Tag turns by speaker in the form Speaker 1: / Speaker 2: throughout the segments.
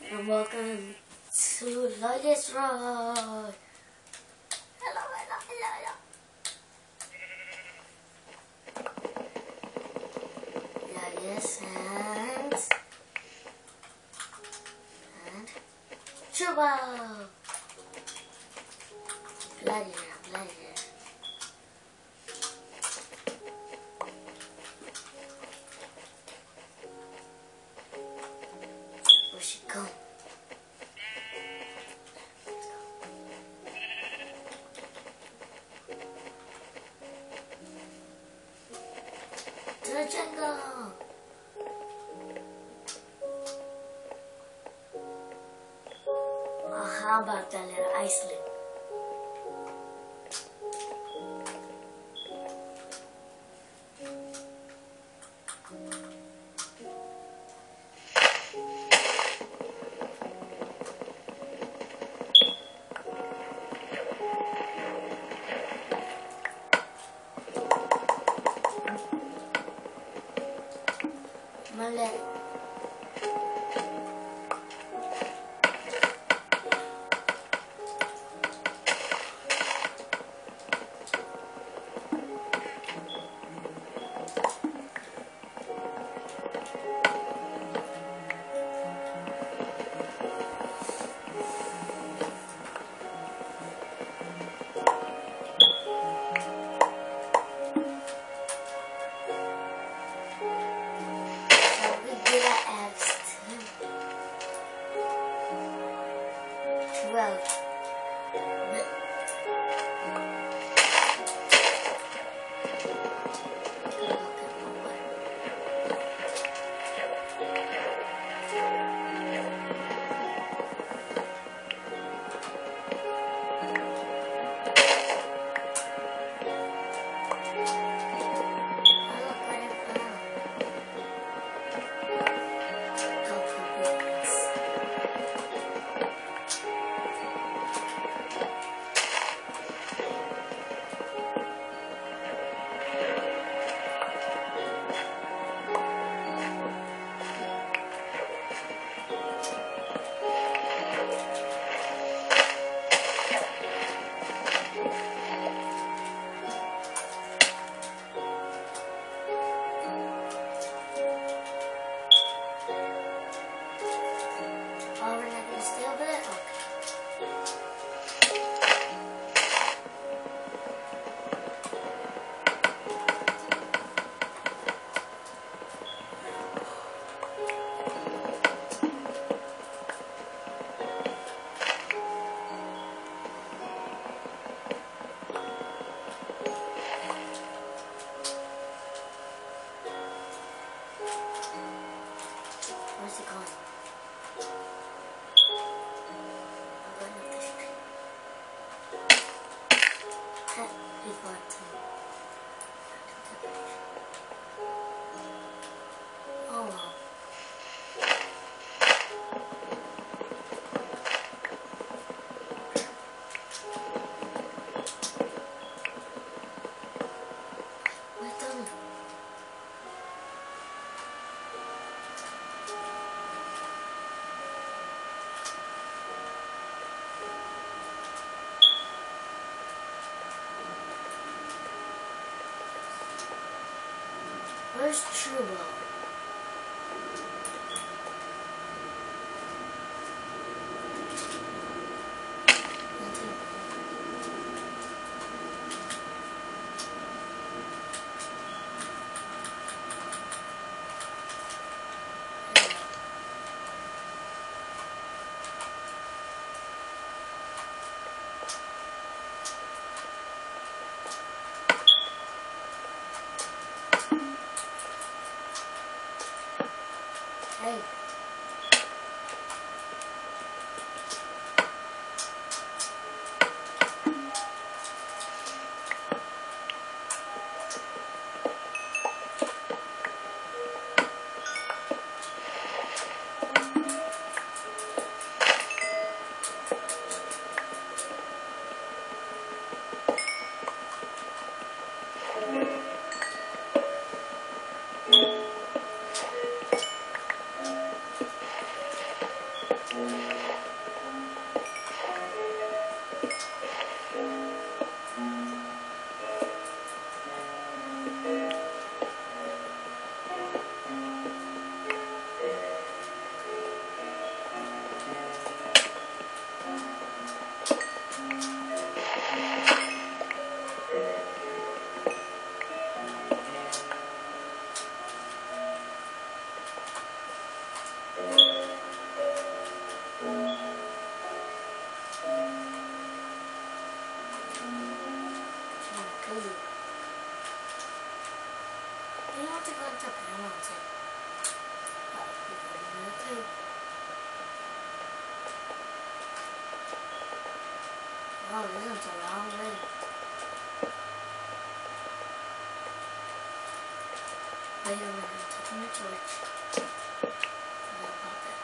Speaker 1: and welcome to Latest Ride. Hello. Yes, and Chuba. Bloody hell. Where's she going? To the jungle. Oh, how about that little Iceland? Malay. Where's it going? I'm going up the street. He's going to. Oh well. Where's Tommy? Where's Chuba? Wow, this is a long way. Wait a minute, I'm taking the torch. Forgot about that.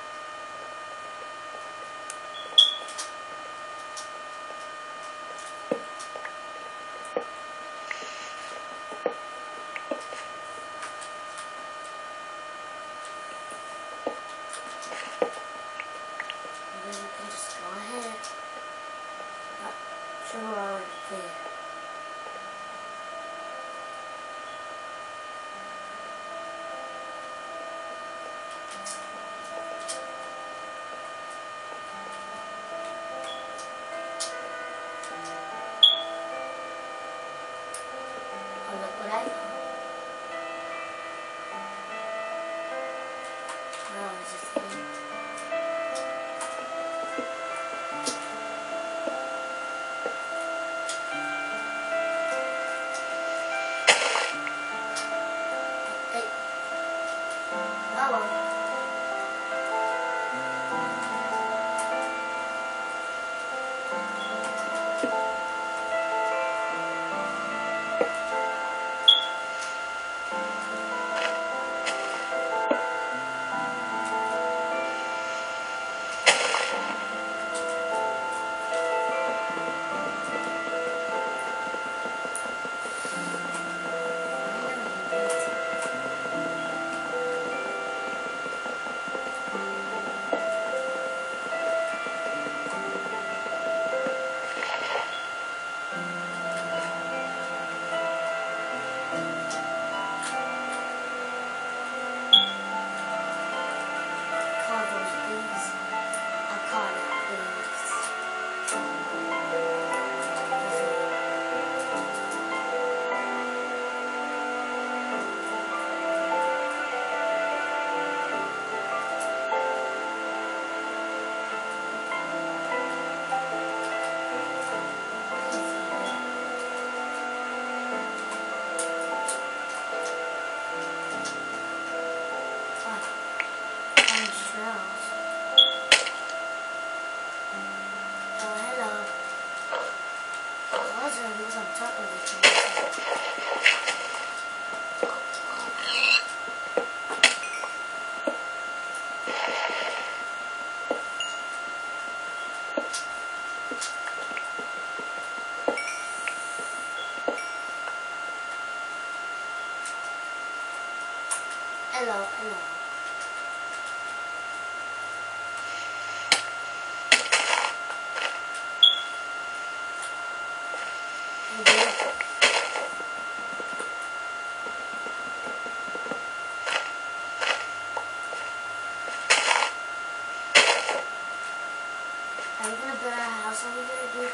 Speaker 1: And then you can just go ahead. Sure, we're already there. Oh, look what I found. Wow, is this thing? Hey. Oh well. Hello, hello. Are you gonna build a house over there, dude?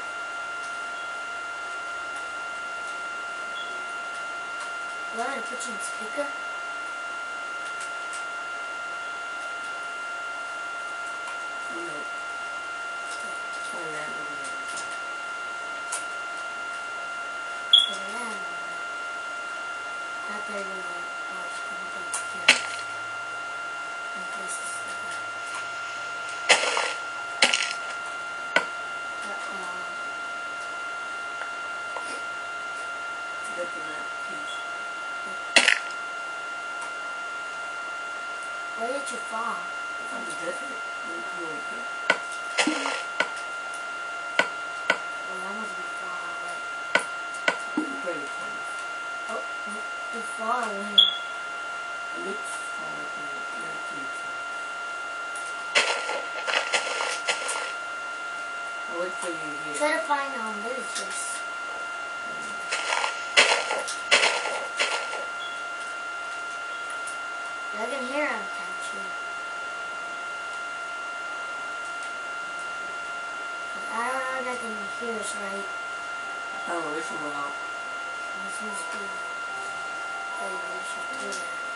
Speaker 1: You want me to put you in speaker?
Speaker 2: No. Turn that over there.
Speaker 1: Not there anymore. Oh, it's coming back here. And places like that.
Speaker 2: Look at that piece.
Speaker 1: Where did you fall?
Speaker 2: From the desert.
Speaker 1: Well, that must be far away.
Speaker 2: Pretty close.
Speaker 1: Oh, too far away.
Speaker 2: It looks far away. for you here.
Speaker 1: Try to find villagers. I can hear him actually. I don't know if I can hear us right.
Speaker 2: Oh, listen well.
Speaker 1: This must be. We should do that.